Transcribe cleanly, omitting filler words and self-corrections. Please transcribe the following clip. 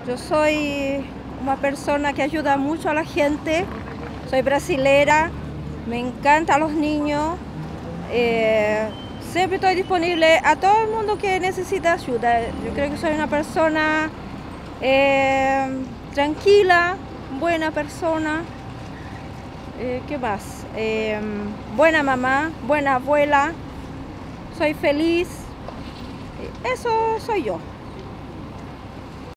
Yo soy una persona que ayuda mucho a la gente, soy brasilera, me encantan los niños, siempre estoy disponible a todo el mundo que necesita ayuda. Yo creo que soy una persona tranquila, buena persona, ¿qué más? Buena mamá, buena abuela, soy feliz, eso soy yo.